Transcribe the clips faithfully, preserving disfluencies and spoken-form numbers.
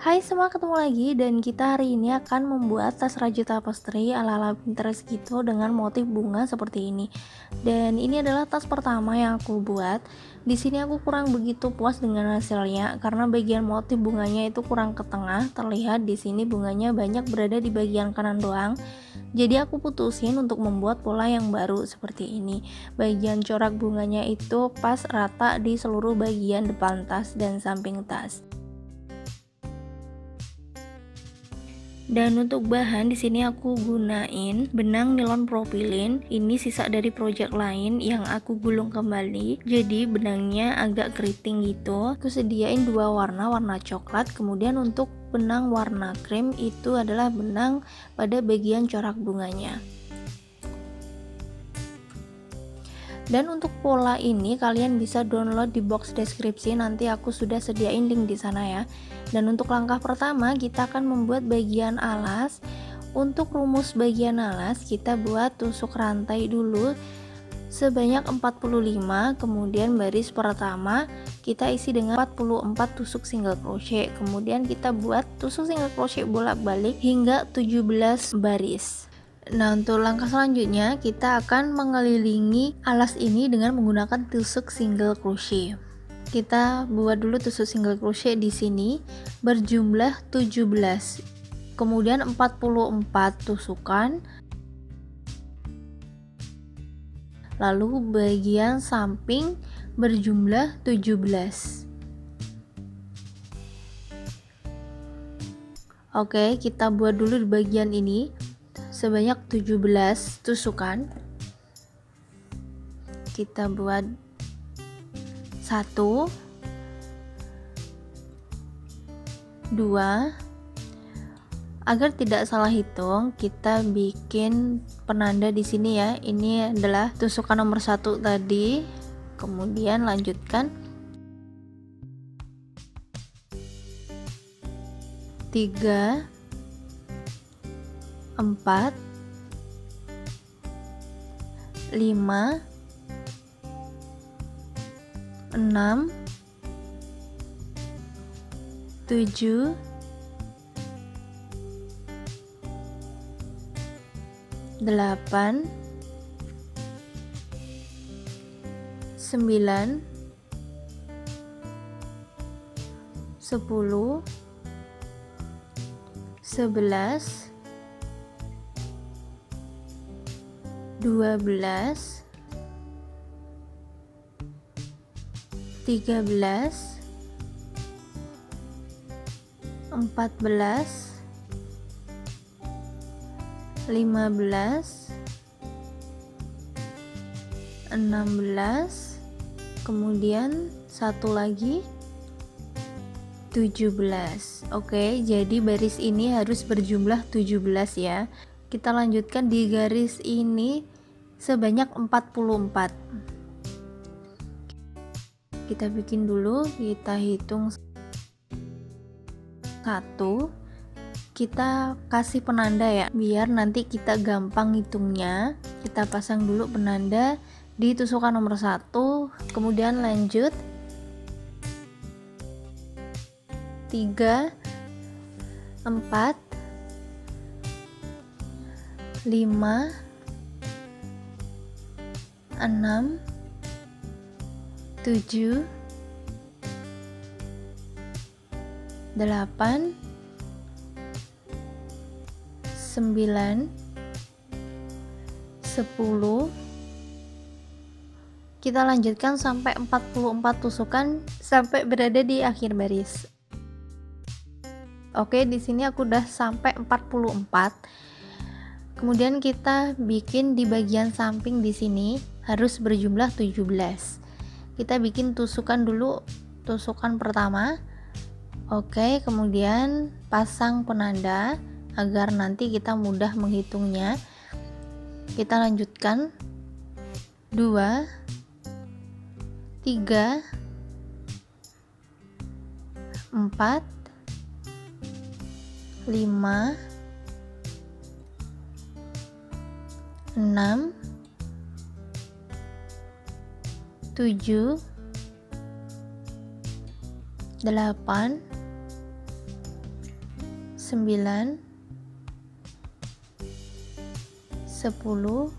Hai semua, ketemu lagi dan kita hari ini akan membuat tas raju tapestry ala-ala Pinterest gitu dengan motif bunga seperti ini. Dan ini adalah tas pertama yang aku buat. Di sini aku kurang begitu puas dengan hasilnya karena bagian motif bunganya itu kurang ke tengah. Terlihat di sini bunganya banyak berada di bagian kanan doang. Jadi aku putusin untuk membuat pola yang baru seperti ini. Bagian corak bunganya itu pas rata di seluruh bagian depan tas dan samping tas. Dan untuk bahan di sini aku gunain benang nilon propilin. Ini sisa dari project lain yang aku gulung kembali. Jadi benangnya agak keriting gitu. Aku sediain dua warna, warna coklat. Kemudian untuk benang warna krem itu adalah benang pada bagian corak bunganya. Dan untuk pola ini kalian bisa download di box deskripsi, nanti aku sudah sediain link di sana ya. Dan untuk langkah pertama kita akan membuat bagian alas. Untuk rumus bagian alas kita buat tusuk rantai dulu sebanyak empat puluh lima, kemudian baris pertama kita isi dengan empat puluh empat tusuk single crochet, kemudian kita buat tusuk single crochet bolak-balik hingga tujuh belas baris. Nah, untuk langkah selanjutnya kita akan mengelilingi alas ini dengan menggunakan tusuk single crochet. Kita buat dulu tusuk single crochet di sini berjumlah tujuh belas. Kemudian empat puluh empat tusukan. Lalu bagian samping berjumlah tujuh belas. Oke, kita buat dulu di bagian ini sebanyak tujuh belas tusukan. Kita buat satu, dua. Agar tidak salah hitung, kita bikin penanda di sini ya. Ini adalah tusukan nomor satu tadi. Kemudian lanjutkan tiga, empat, lima, enam, tujuh, delapan, sembilan, sepuluh, sebelas, dua belas, tiga belas, empat belas, lima belas, enam belas, kemudian satu lagi tujuh belas. Oke, jadi baris ini harus berjumlah tujuh belas ya. Kita lanjutkan di garis ini sebanyak empat puluh empat. Kita bikin dulu, kita hitung satu, kita kasih penanda ya biar nanti kita gampang hitungnya. Kita pasang dulu penanda di tusukan nomor satu, kemudian lanjut tiga, empat, lima, enam, tujuh, delapan, sembilan, sepuluh. Kita lanjutkan sampai empat puluh empat tusukan sampai berada di akhir baris. Oke, di sini aku udah sampai empat puluh empat. Kemudian kita bikin di bagian samping di sini harus berjumlah tujuh belas. Kita bikin tusukan dulu, tusukan pertama. Oke, kemudian pasang penanda agar nanti kita mudah menghitungnya. Kita lanjutkan dua, tiga, empat, lima, enam, tujuh, delapan, sembilan, sepuluh,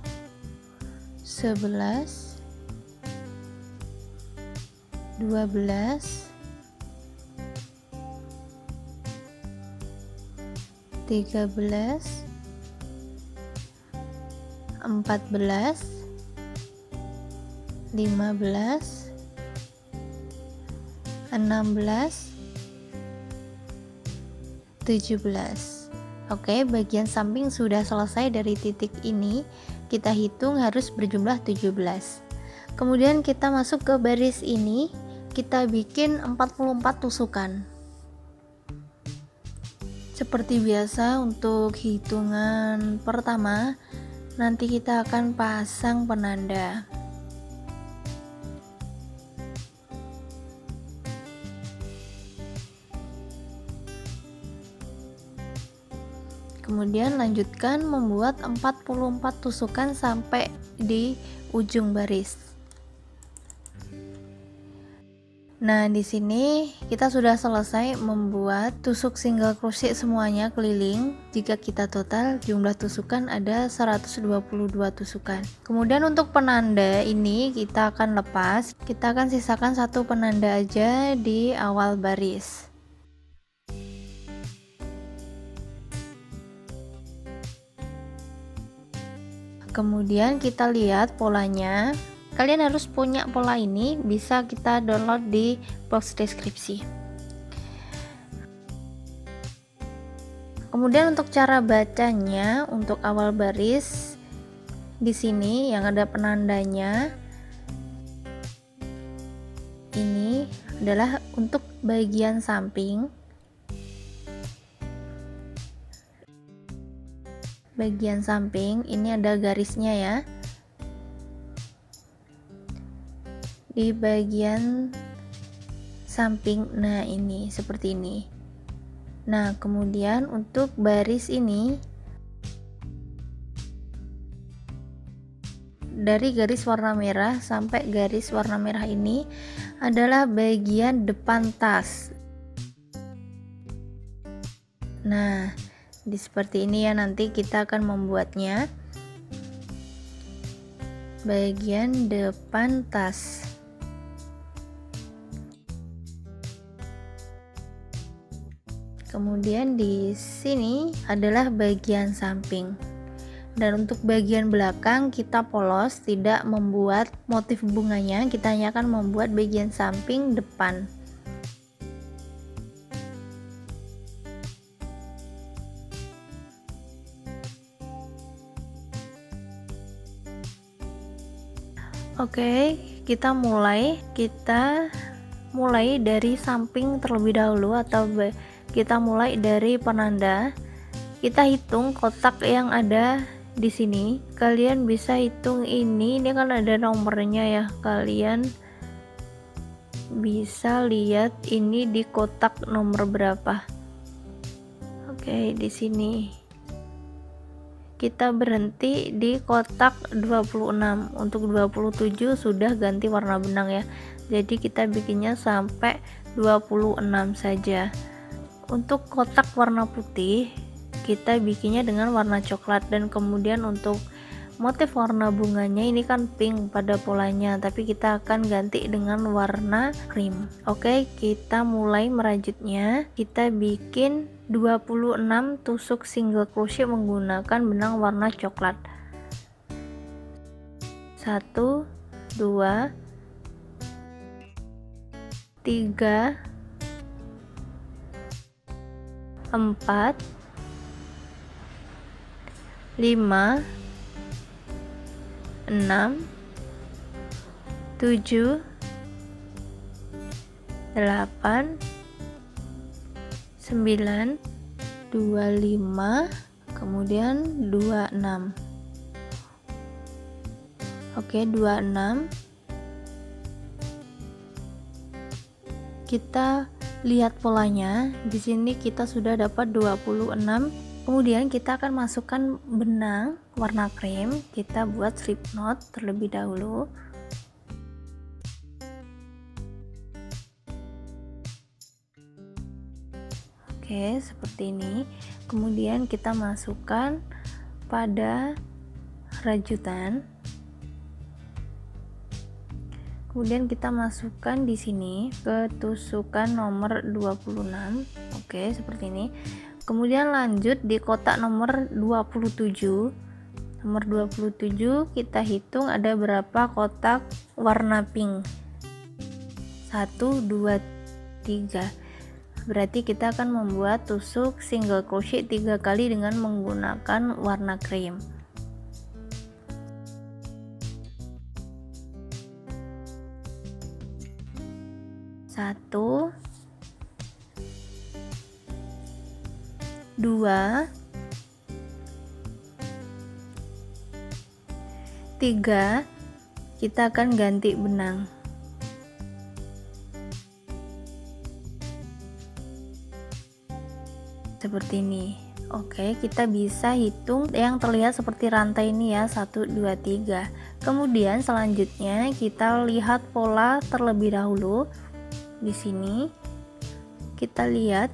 sebelas, dua belas, tiga belas, empat belas, lima belas, enam belas, tujuh belas. Oke, bagian samping sudah selesai. Dari titik ini kita hitung harus berjumlah tujuh belas. Kemudian kita masuk ke baris ini, kita bikin empat puluh empat tusukan. Seperti biasa untuk hitungan pertama, nanti kita akan pasang penanda. Kemudian lanjutkan membuat empat puluh empat tusukan sampai di ujung baris. Nah, di sini kita sudah selesai membuat tusuk single crochet semuanya keliling. Jika kita total jumlah tusukan ada seratus dua puluh dua tusukan. Kemudian untuk penanda ini kita akan lepas. Kita akan sisakan satu penanda aja di awal baris. Kemudian kita lihat polanya. Kalian harus punya pola ini, bisa kita download di box deskripsi. Kemudian untuk cara bacanya, untuk awal baris di sini yang ada penandanya, ini adalah untuk bagian samping. Bagian samping ini ada garisnya ya. Di bagian samping, nah ini seperti ini. Nah, kemudian untuk baris ini dari garis warna merah sampai garis warna merah ini adalah bagian depan tas. Nah, di seperti ini ya, nanti kita akan membuatnya bagian depan tas. Kemudian di sini adalah bagian samping. Dan untuk bagian belakang kita polos, tidak membuat motif bunganya, kita hanya akan membuat bagian samping depan. Oke, kita mulai. Kita mulai dari samping terlebih dahulu, atau kita mulai dari penanda. Kita hitung kotak yang ada di sini. Kalian bisa hitung ini, ini kan ada nomornya ya. Kalian bisa lihat ini di kotak nomor berapa. Oke, di sini. Kita berhenti di kotak dua puluh enam. Untuk dua puluh tujuh sudah ganti warna benang ya. Jadi kita bikinnya sampai dua puluh enam saja. Untuk kotak warna putih kita bikinnya dengan warna coklat, dan kemudian untuk motif warna bunganya ini kan pink pada polanya, tapi kita akan ganti dengan warna cream. Oke, kita mulai merajutnya. Kita bikin dua puluh enam tusuk single crochet menggunakan benang warna coklat. Satu, dua, tiga, empat, lima, enam, tujuh, delapan, sembilan, dua puluh lima, kemudian dua puluh enam. Oke, dua puluh enam. Kita lihat polanya. Di sini kita sudah dapat dua puluh enam. Kemudian kita akan masukkan benang warna krem. Kita buat slip knot terlebih dahulu. Oke, seperti ini. Kemudian kita masukkan pada rajutan. Kemudian kita masukkan di sini ke tusukan nomor dua puluh enam. Oke, seperti ini. Kemudian lanjut di kotak nomor dua puluh tujuh. Nomor dua puluh tujuh kita hitung ada berapa kotak warna pink. satu, dua, tiga. Berarti kita akan membuat tusuk single crochet tiga kali dengan menggunakan warna krim. Satu, dua, tiga. Kita akan ganti benang. Seperti ini. Oke, kita bisa hitung yang terlihat seperti rantai ini ya, satu, dua, tiga. Kemudian selanjutnya kita lihat pola terlebih dahulu. Di sini kita lihat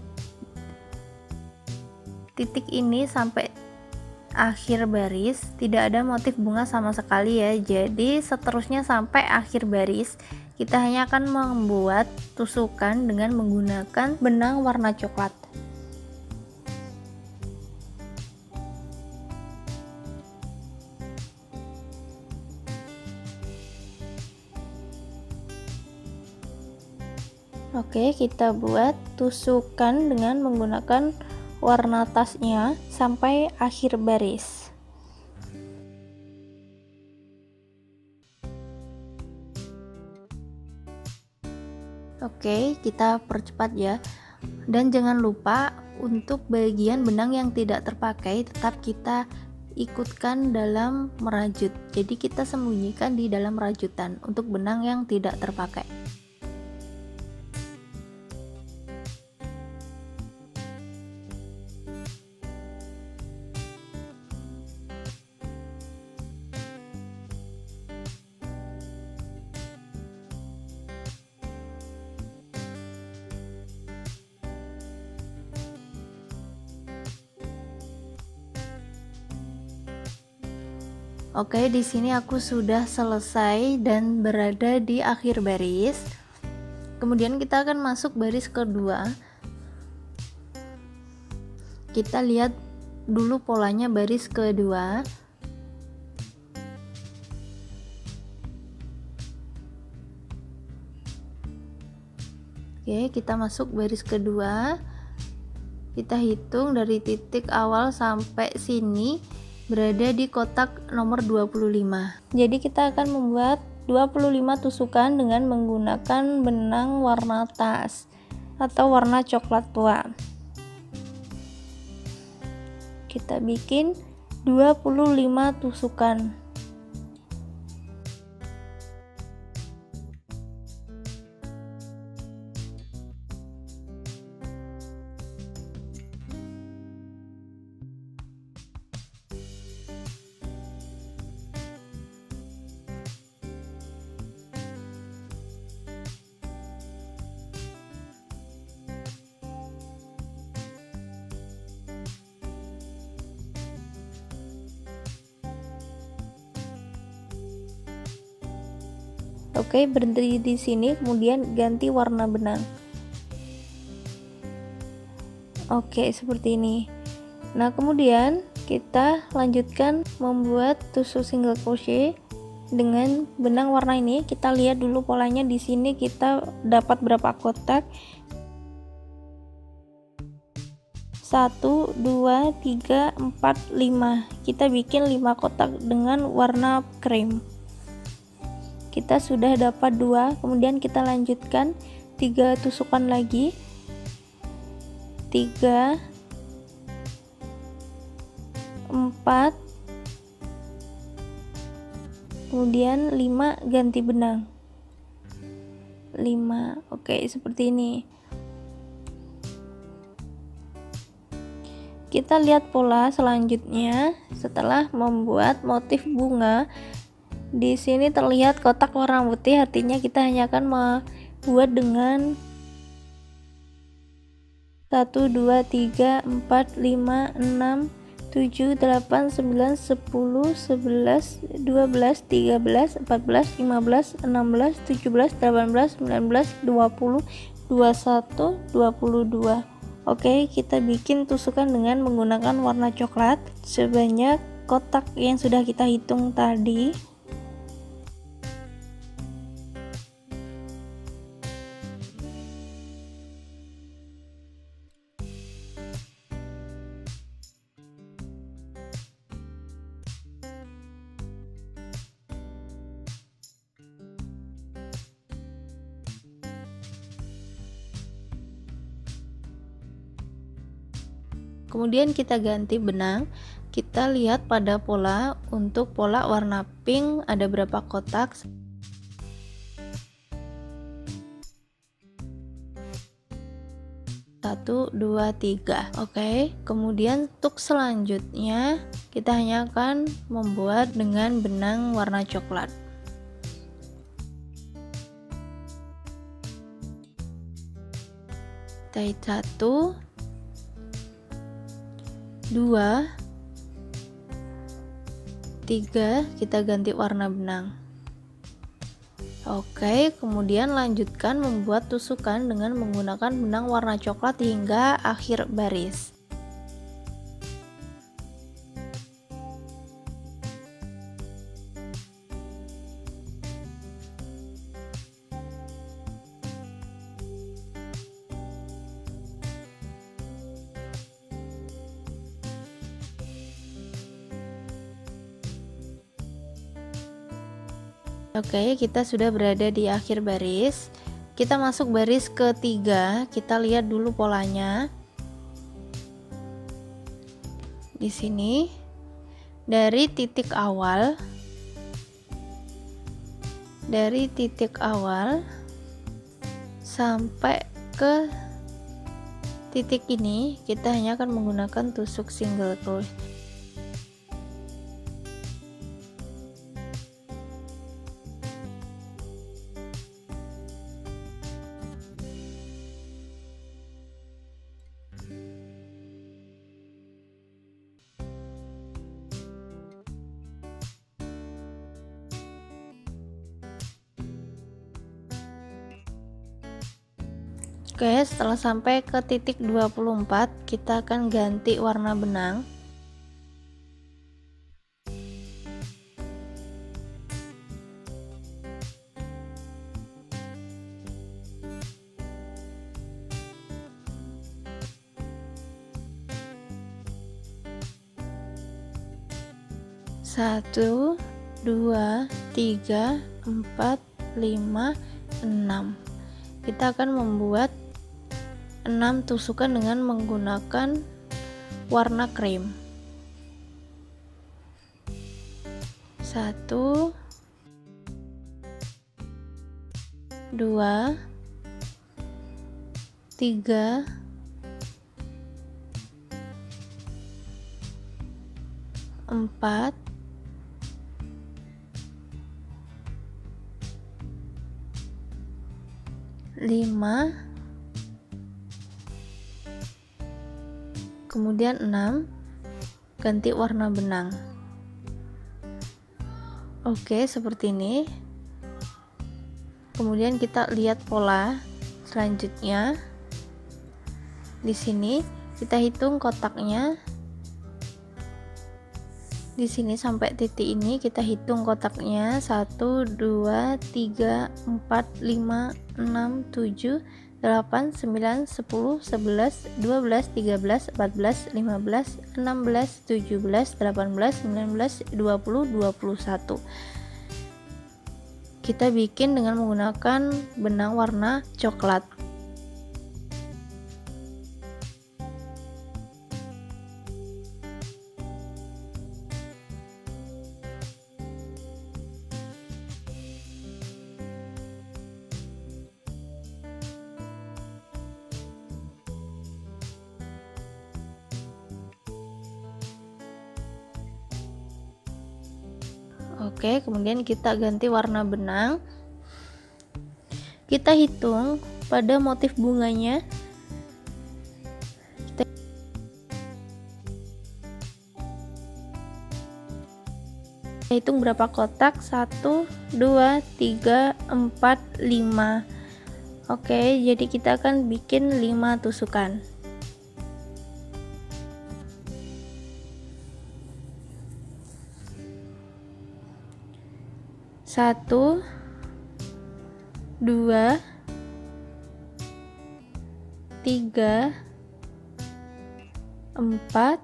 titik ini sampai akhir baris tidak ada motif bunga sama sekali ya. Jadi seterusnya sampai akhir baris kita hanya akan membuat tusukan dengan menggunakan benang warna coklat. Oke, kita buat tusukan dengan menggunakan warna tasnya sampai akhir baris. Oke, kita percepat ya. Dan jangan lupa untuk bagian benang yang tidak terpakai tetap kita ikutkan dalam merajut. Jadi kita sembunyikan di dalam rajutan untuk benang yang tidak terpakai. Oke, di sini aku sudah selesai dan berada di akhir baris. Kemudian kita akan masuk baris kedua. Kita lihat dulu polanya baris kedua. Oke, kita masuk baris kedua. Kita hitung dari titik awal sampai sini berada di kotak nomor dua puluh lima. Jadi kita akan membuat dua puluh lima tusukan dengan menggunakan benang warna tas atau warna coklat tua. Kita bikin dua puluh lima tusukan. Oke, berhenti di sini, kemudian ganti warna benang. Oke, seperti ini. Nah, kemudian kita lanjutkan membuat tusuk single crochet dengan benang warna ini. Kita lihat dulu polanya. Di sini kita dapat berapa kotak? satu, dua, tiga, empat, lima. Kita bikin lima kotak dengan warna krem. Kita sudah dapat dua, kemudian kita lanjutkan tiga tusukan lagi, tiga, empat, kemudian lima, ganti benang, lima. Oke, seperti ini. Kita lihat pola selanjutnya setelah membuat motif bunga. Di sini terlihat kotak warna putih, artinya kita hanya akan membuat dengan satu, dua, tiga, empat, lima, enam, tujuh, delapan, sembilan, sepuluh, sebelas, dua belas, tiga belas, empat belas, lima belas, enam belas, tujuh belas, delapan belas, sembilan belas, dua puluh, dua puluh satu, dua puluh dua. Oke, kita bikin tusukan dengan menggunakan warna coklat sebanyak kotak yang sudah kita hitung tadi. Kemudian kita ganti benang. Kita lihat pada pola, untuk pola warna pink ada berapa kotak. Satu, dua, tiga. Oke, kemudian untuk selanjutnya kita hanya akan membuat dengan benang warna coklat. Kita satu, dua, tiga, kita ganti warna benang. Oke, kemudian lanjutkan membuat tusukan dengan menggunakan benang warna coklat hingga akhir baris. Oke, kita sudah berada di akhir baris. Kita masuk baris ketiga. Kita lihat dulu polanya. Di sini dari titik awal dari titik awal sampai ke titik ini kita hanya akan menggunakan tusuk single crochet. Oke, setelah sampai ke titik dua puluh empat, kita akan ganti warna benang. Satu, dua, tiga, empat, lima, enam. Kita akan membuat enam tusukan dengan menggunakan warna krem. Satu, dua, tiga, empat, lima, kemudian enam, ganti warna benang. Oke, seperti ini. Kemudian kita lihat pola selanjutnya. Di sini kita hitung kotaknya. Di sini sampai titik ini kita hitung kotaknya. Satu, dua, tiga, empat, lima, enam, tujuh, delapan, sembilan, sepuluh, sebelas, dua belas, tiga belas, empat belas, lima belas, enam belas, tujuh belas, delapan belas, sembilan belas, dua puluh, dua puluh satu. Kita bikin dengan menggunakan benang warna coklat. Oke, kemudian kita ganti warna benang. Kita hitung pada motif bunganya. hitung berapa kotak, satu, dua, tiga, empat, lima. Oke, jadi kita akan bikin lima tusukan. Satu, dua, tiga, empat,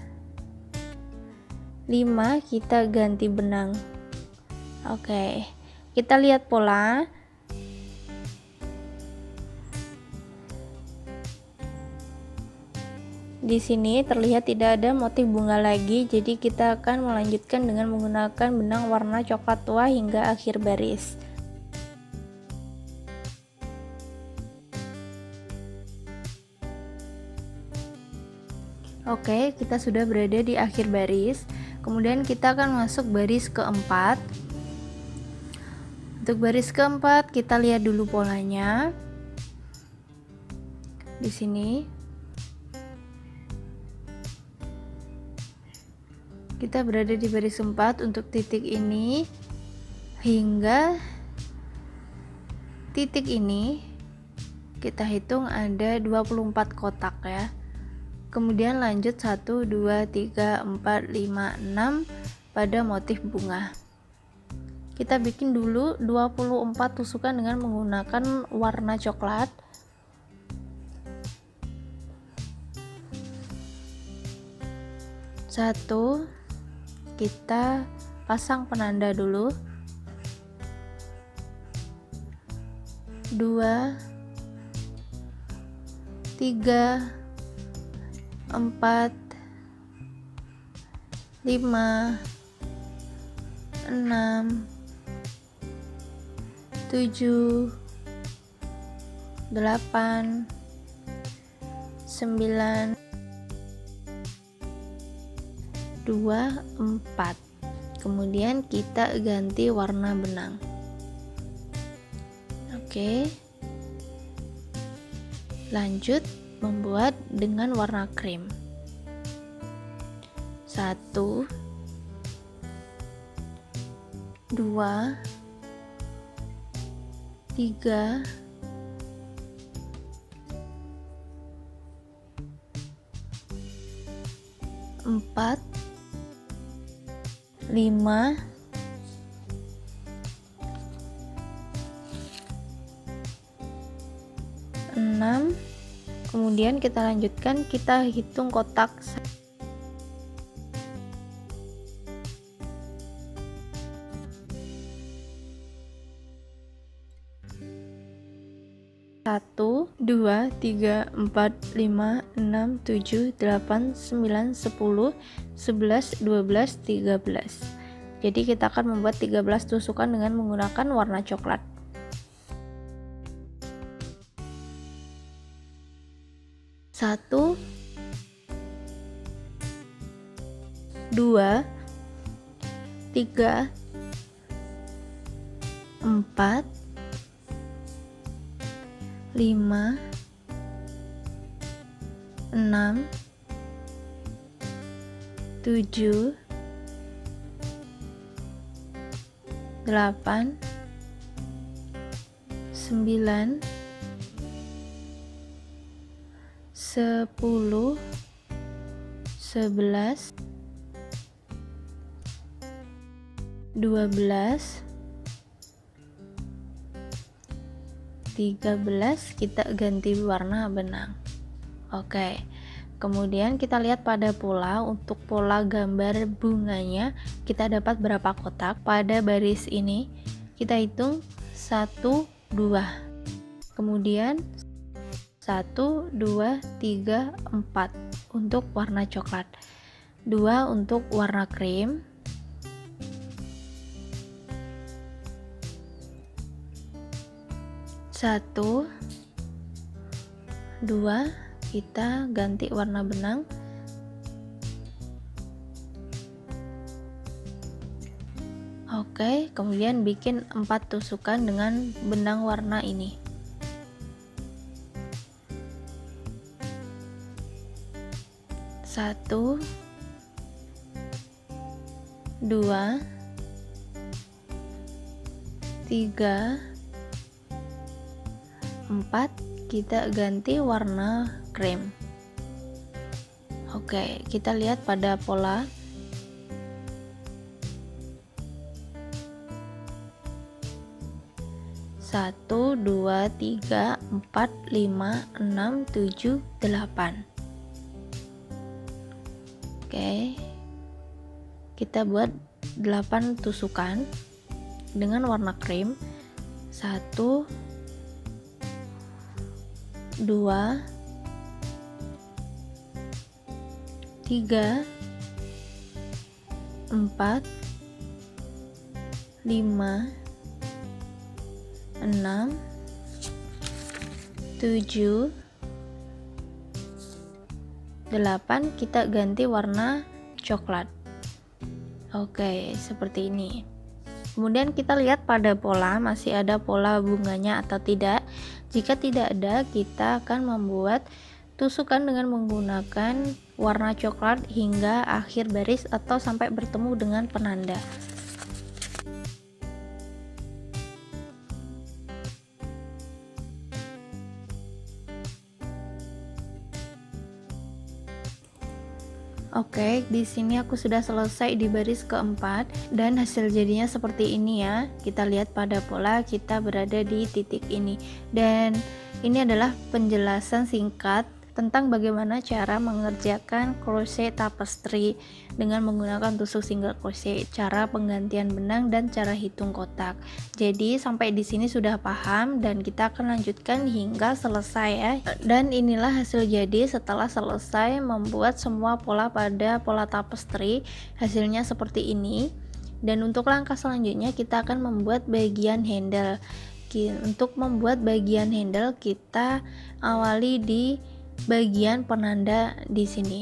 lima. Kita ganti benang. Oke, kita lihat pola. Di sini terlihat tidak ada motif bunga lagi, jadi kita akan melanjutkan dengan menggunakan benang warna coklat tua hingga akhir baris. Oke, kita sudah berada di akhir baris. Kemudian kita akan masuk baris keempat. Untuk baris keempat, kita lihat dulu polanya. Di sini kita berada di baris keempat. Untuk titik ini hingga titik ini kita hitung ada dua puluh empat kotak ya. Kemudian lanjut satu, dua, tiga, empat, lima, enam pada motif bunga. Kita bikin dulu dua puluh empat tusukan dengan menggunakan warna coklat. Satu, kita pasang penanda dulu. Dua, tiga, empat, lima, enam, tujuh, delapan, sembilan, dua, empat. Kemudian kita ganti warna benang. Oke, lanjut membuat dengan warna krim. Satu, dua, tiga, empat, lima, enam. Kemudian kita lanjutkan, kita hitung kotak. Satu, dua, tiga, empat, lima, enam, tujuh, delapan, sembilan, sepuluh, sebelas, dua belas, tiga belas. Jadi kita akan membuat tiga belas tusukan dengan menggunakan warna coklat. Satu, dua, tiga, empat, lima, enam, tujuh, delapan, sembilan, sepuluh, sebelas, dua belas, tiga belas. Kita ganti warna benang. Oke, kemudian kita lihat pada pola. Untuk pola gambar bunganya kita dapat berapa kotak. Pada baris ini kita hitung satu, dua. Kemudian satu, dua, tiga, empat untuk warna coklat, dua untuk warna krim, satu, dua, kita ganti warna benang, oke. Kemudian bikin empat tusukan dengan benang warna ini. Satu, dua, tiga, empat, kita ganti warna krem. Oke, kita lihat pada pola. Satu, dua, tiga, empat, lima, enam, tujuh, delapan. Oke, kita buat delapan tusukan dengan warna krim. Satu, dua, tiga, empat, lima, enam, tujuh, delapan. Kita ganti warna coklat. Oke, seperti ini. Kemudian kita lihat pada pola, masih ada pola bunganya atau tidak. Jika tidak ada, kita akan membuat tusukan dengan menggunakan warna coklat hingga akhir baris atau sampai bertemu dengan penanda. Oke, di sini aku sudah selesai di baris keempat dan hasil jadinya seperti ini ya. Kita lihat pada pola kita berada di titik ini. Dan ini adalah penjelasan singkat tentang bagaimana cara mengerjakan crochet tapestry dengan menggunakan tusuk single crochet, cara penggantian benang dan cara hitung kotak. Jadi sampai di sini sudah paham dan kita akan lanjutkan hingga selesai ya. Dan inilah hasil jadi setelah selesai membuat semua pola pada pola tapestry. Hasilnya seperti ini. Dan untuk langkah selanjutnya kita akan membuat bagian handle. Untuk membuat bagian handle kita awali di bagian penanda di sini.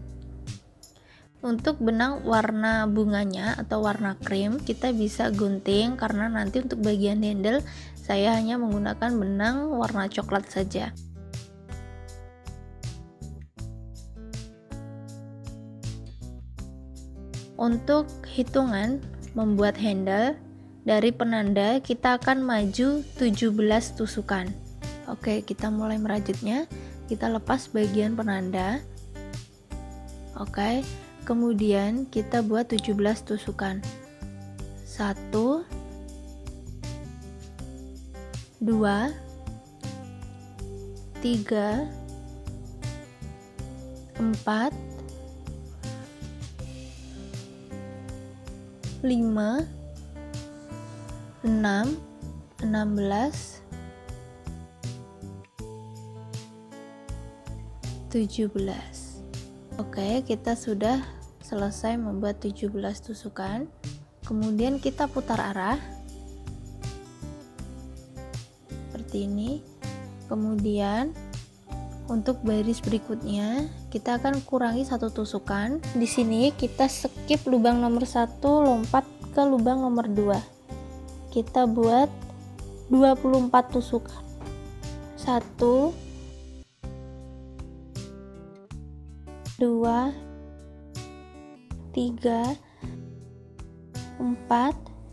Untuk benang warna bunganya atau warna krim kita bisa gunting, karena nanti untuk bagian handle saya hanya menggunakan benang warna coklat saja. Untuk hitungan membuat handle dari penanda kita akan maju tujuh belas tusukan. Oke, kita mulai merajutnya. Kita lepas bagian penanda. Oke, kemudian kita buat tujuh belas tusukan. Satu, dua, tiga, empat, lima, enam, enam belas, tujuh belas. Oke, kita sudah selesai membuat tujuh belas tusukan. Kemudian kita putar arah seperti ini. Kemudian untuk baris berikutnya kita akan kurangi satu tusukan. Di sini kita skip lubang nomor satu, lompat ke lubang nomor dua. Kita buat dua puluh empat tusukan. Satu, dua, tiga, empat,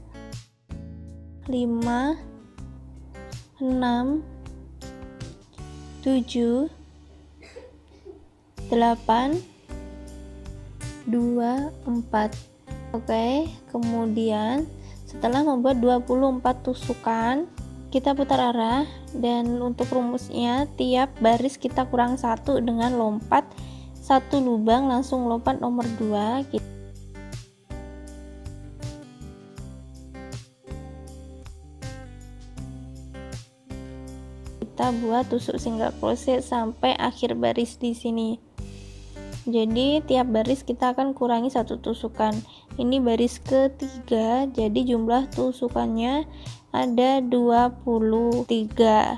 lima, enam, tujuh, delapan, dua, empat. Oke, kemudian setelah membuat dua puluh empat tusukan kita putar arah, dan untuk rumusnya tiap baris kita kurang satu dengan lompat satu lubang, langsung lompat nomor dua. Kita buat tusuk single crochet sampai akhir baris di sini. Jadi tiap baris kita akan kurangi satu tusukan. Ini baris ketiga, jadi jumlah tusukannya ada dua puluh tiga.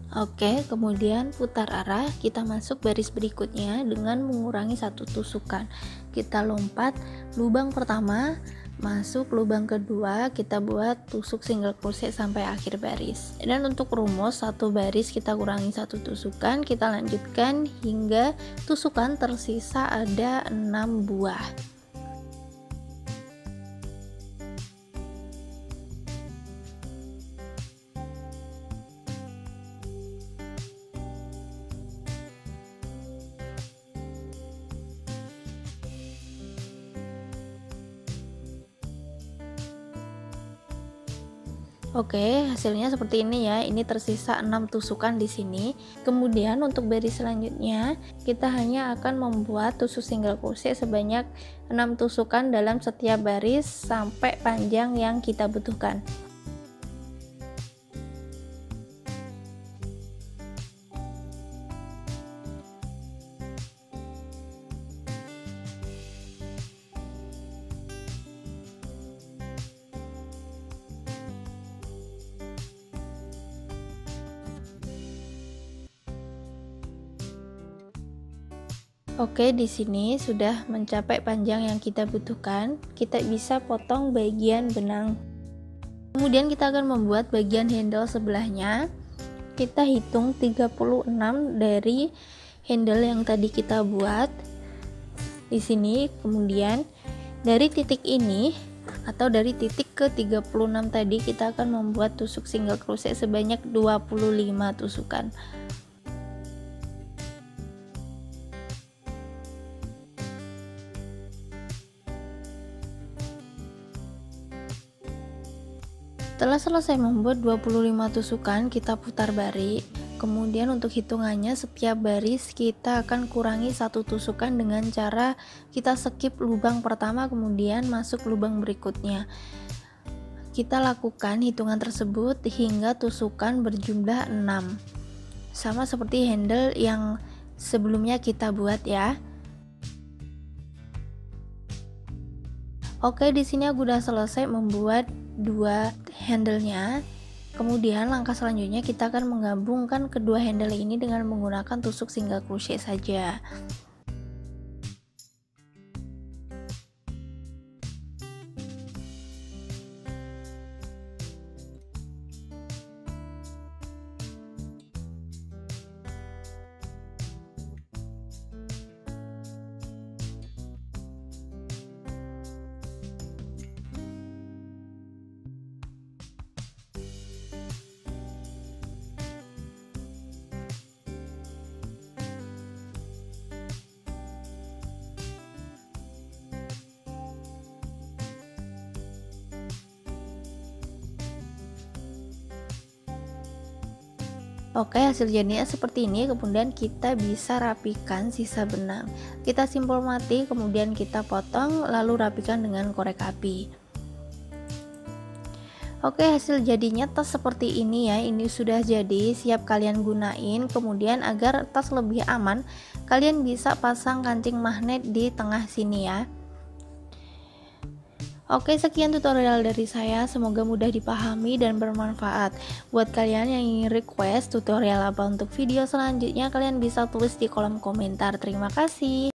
Oke, kemudian putar arah, kita masuk baris berikutnya dengan mengurangi satu tusukan. Kita lompat lubang pertama, masuk lubang kedua, kita buat tusuk single crochet sampai akhir baris. Dan untuk rumus, satu baris kita kurangi satu tusukan, kita lanjutkan hingga tusukan tersisa ada enam buah. Oke, hasilnya seperti ini ya. Ini tersisa enam tusukan di sini. Kemudian untuk baris selanjutnya, kita hanya akan membuat tusuk single crochet sebanyak enam tusukan dalam setiap baris sampai panjang yang kita butuhkan. Oke, di sini sudah mencapai panjang yang kita butuhkan. Kita bisa potong bagian benang. Kemudian kita akan membuat bagian handle sebelahnya. Kita hitung tiga puluh enam dari handle yang tadi kita buat. Di sini kemudian dari titik ini atau dari titik ke tiga puluh enam tadi kita akan membuat tusuk single crochet sebanyak dua puluh lima tusukan. Setelah selesai membuat dua puluh lima tusukan, kita putar balik. Kemudian untuk hitungannya, setiap baris kita akan kurangi satu tusukan dengan cara kita skip lubang pertama kemudian masuk lubang berikutnya. Kita lakukan hitungan tersebut hingga tusukan berjumlah enam. Sama seperti handle yang sebelumnya kita buat ya. Oke, di sini aku udah selesai membuat dua handle-nya. Kemudian langkah selanjutnya kita akan menggabungkan kedua handle ini dengan menggunakan tusuk single crochet saja. Oke, hasil jadinya seperti ini. Kemudian kita bisa rapikan sisa benang. Kita simpul mati, kemudian kita potong, lalu rapikan dengan korek api. Oke, hasil jadinya tas seperti ini ya. Ini sudah jadi, siap kalian gunain. Kemudian agar tas lebih aman, kalian bisa pasang kancing magnet di tengah sini ya. Oke, sekian tutorial dari saya, semoga mudah dipahami dan bermanfaat. Buat kalian yang ingin request tutorial apa untuk video selanjutnya, kalian bisa tulis di kolom komentar. Terima kasih.